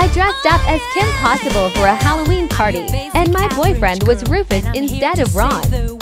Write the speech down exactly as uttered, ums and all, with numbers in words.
I dressed up as Kim Possible for a Halloween party, and my boyfriend was Rufus instead of Ron.